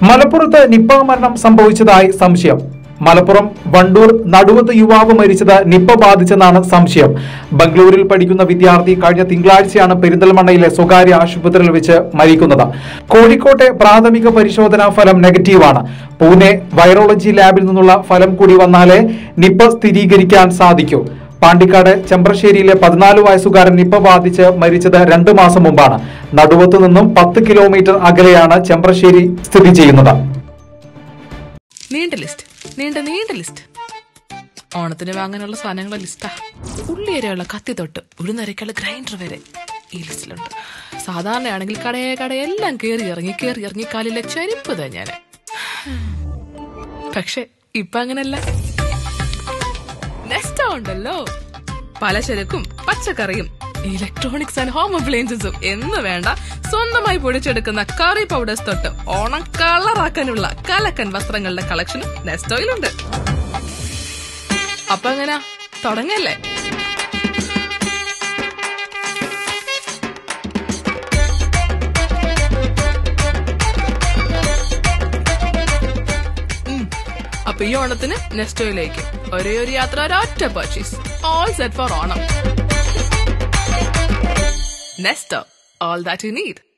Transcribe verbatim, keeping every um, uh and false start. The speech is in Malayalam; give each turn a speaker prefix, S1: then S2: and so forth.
S1: മലപ്പുറത്ത് നിപ്പ മരണം സംഭവിച്ചതായി സംശയം. മലപ്പുറം വണ്ടൂർ നടുവത്ത് യുവാവ് മരിച്ചത് നിപ്പ ബാധിച്ചെന്നാണ് സംശയം. ബംഗളൂരിൽ പഠിക്കുന്ന വിദ്യാർത്ഥി കഴിഞ്ഞ തിങ്കളാഴ്ചയാണ് പെരിന്തൽമണ്ണയിലെ സ്വകാര്യ ആശുപത്രിയിൽ വെച്ച് മരിക്കുന്നത്. കോഴിക്കോട്ടെ പ്രാഥമിക പരിശോധനാ ഫലം നെഗറ്റീവാണ്. പൂനെ വൈറോളജി ലാബിൽ നിന്നുള്ള ഫലം കൂടി വന്നാലേ നിപ്പ സ്ഥിരീകരിക്കാൻ സാധിക്കൂ. പാണ്ടിക്കാട് ചെമ്പ്രശ്ശേരിയിലെ പതിനാല് വയസ്സുകാരൻ നിപ്പ ബാധിച്ച് മരിച്ചത് രണ്ടു മാസം മുമ്പാണ്. നടുവത്ത് നിന്നും പത്ത് കിലോമീറ്റർ അകലെയാണ് ചെമ്പ്രശ്ശേരി സ്ഥിതി ചെയ്യുന്നത്.
S2: നീണ്ട ലിസ്റ്റ് നീണ്ട നീണ്ട ലിസ്റ്റ് ഓണത്തിന് വാങ്ങാനുള്ള സാധനങ്ങളുടെ ലിസ്റ്റാ. ഉള്ളി വരെയുള്ള കത്തി തൊട്ട് ഉഴുന്നരയ്ക്കുള്ള ഗ്രൈൻഡർ വരെ ഈ ലിസ്റ്റിലുണ്ട്. സാധാരണയാണെങ്കിൽ കടയെ കടയെല്ലാം കയറി ഇറങ്ങി കയറി ഇറങ്ങി കാലിലെ ചരിപ്പ് ഞാൻ. പക്ഷെ ഇപ്പൊ അങ്ങനല്ല. നെസ്റ്റോ ഉണ്ടല്ലോ. പലചരക്കും പച്ചക്കറിയും ഇലക്ട്രോണിക്സ് ആൻഡ് ഹോം അപ്ലയൻസസും എന്ന് വേണ്ട സ്വന്തമായി പൊടിച്ചെടുക്കുന്ന കറി പൗഡേഴ്സ് തൊട്ട് ഓണം കളറാക്കാനുള്ള കലക്കൻ വസ്ത്രങ്ങളുടെ കളക്ഷനും നെസ്റ്റോയിലുണ്ട്. അപ്പൊ എങ്ങനാ തുടങ്ങല്ലേ? അപ്പൊ ഈ ഓണത്തിന് നെസ്റ്റോയിലേക്ക് ഒരേ ഒരു യാത്ര, ഒരൊറ്റ purchase. All set for Onam. Nesto, all that you need.